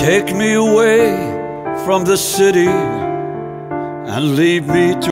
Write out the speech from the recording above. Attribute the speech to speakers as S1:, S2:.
S1: Take me away from the city and leave me to